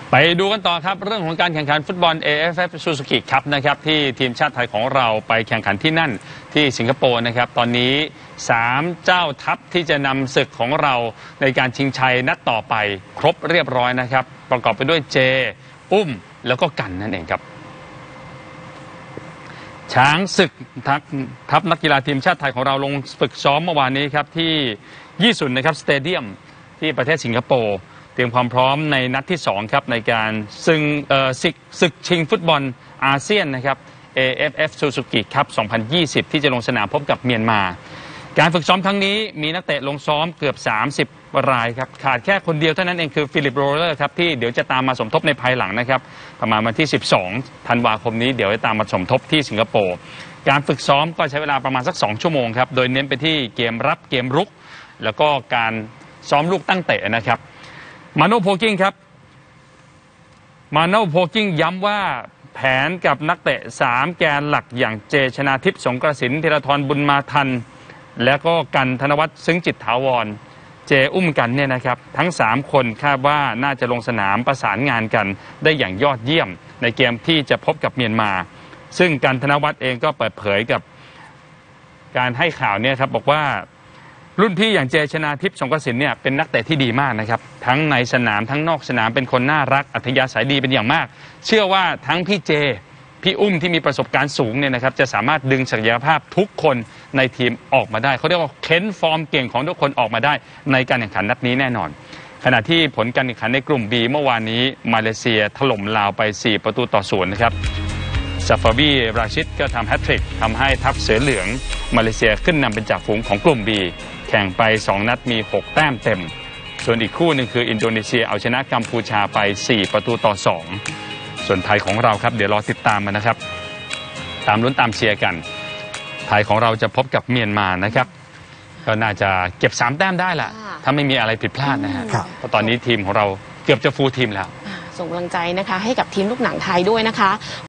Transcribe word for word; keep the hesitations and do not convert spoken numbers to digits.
ไปดูกันต่อครับเรื่องของการแข่งขันฟุตบอล เอ เอฟ เอฟ Suzuki Cup นะครับที่ทีมชาติไทยของเราไปแข่งขันที่นั่นที่สิงคโปร์นะครับตอนนี้สามเจ้าทัพที่จะนำศึกของเราในการชิงชัยนัดต่อไปครบเรียบร้อยนะครับประกอบไปด้วยเจอุ้มแล้วก็กันนั่นเองครับช้างศึกทัพนักกีฬาทีมชาติไทยของเราลงฝึกซ้อมเมื่อวานนี้ครับที่ยี่สุนนะครับสเตเดียมที่ประเทศสิงคโปร์เตรียมความพร้อมในนัดที่สองครับในการซึ่งศึกศึกชิงฟุตบอลอาเซียนนะครับ เอ เอฟ เอฟ Suzuki Cup สองพันยี่สิบที่จะลงสนามพบกับเมียนมาการฝึกซ้อมครั้งนี้มีนักเตะลงซ้อมเกือบสามสิบรายครับขาดแค่คนเดียวเท่านั้นเองคือฟิลิปโรเลอร์ครับที่เดี๋ยวจะตามมาสมทบในภายหลังนะครับประมาณวันที่สิบสองธันวาคมนี้เดี๋ยวจะตามมาสมทบที่สิงคโปร์การฝึกซ้อมก็ใช้เวลาประมาณสักสองชั่วโมงครับโดยเน้นไปที่เกมรับเกมรุกแล้วก็การซ้อมลูกตั้งเตะนะครับมาโนโพกิ้งครับมาโนโพกิ้งย้ำว่าแผนกับนักเตะสามแกนหลักอย่างเจชนาทิพย์สงกระสินธีรทรบุญมาทันแล้วก็กันธนวัฒน์ซึ้งจิตถาวรเจอุ้มกันเนี่ยนะครับทั้งสามคนคาดว่าน่าจะลงสนามประสานงานกันได้อย่างยอดเยี่ยมในเกมที่จะพบกับเมียนมาซึ่งกันธนวัฒน์เองก็เปิดเผยกับการให้ข่าวเนี่ยครับบอกว่ารุ่นพี่อย่างเจชนาทิพย์สงกระสินเนี่ยเป็นนักเตะที่ดีมากนะครับทั้งในสนามทั้งนอกสนามเป็นคนน่ารักอัธยาศัยดีเป็นอย่างมากเชื่อว่าทั้งพี่เจพี่อุ้มที่มีประสบการณ์สูงเนี่ยนะครับจะสามารถดึงศักยภาพทุกคนในทีมออกมาได้เขาเรียกว่าเค้นฟอร์มเก่งของทุกคนออกมาได้ในการแข่งขันนัดนี้แน่นอนขณะที่ผลการแข่งขันในกลุ่ม B เมื่อวานนี้มาเลเซียถล่มลาวไปสี่ประตูต่อศูนย์นะครับซาฟาวีราชิดก็ทำแฮตทริกทำให้ทัพเสือเหลืองมาเลเซียขึ้นนำเป็นจ่าฝูงของกลุ่ม B แข่งไปสองนัดมีหกแต้มเต็มส่วนอีกคู่หนึ่งคืออินโดนีเซียเอาชนะกัมพูชาไปสี่ประตูต่อสองส่วนไทยของเราครับเดี๋ยวรอติดตามกันนะครับตามลุ้นตามเชียร์กันไทยของเราจะพบกับเมียนมานะครับก็น่าจะเก็บสามแต้มได้แหละถ้าไม่มีอะไรผิดพลาดนะฮะเพราะตอนนี้ทีมของเราเกือบจะฟูลทีมแล้วส่งกำลังใจนะคะให้กับทีมลูกหนังไทยด้วยนะคะ